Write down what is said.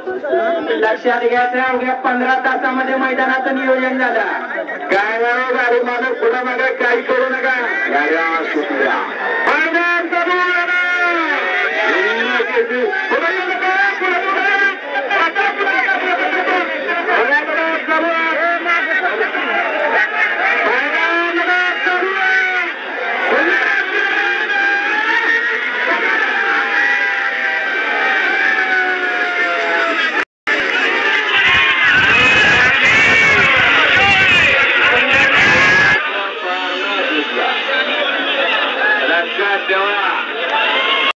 लक्षात घ्यायचं अवघ्या 15 तासामध्ये मैदानाचं नियोजन झालं. काय गाडी माणूस पुढे मागे काही करू नका. गाड्या सुटल्या मैदान चालू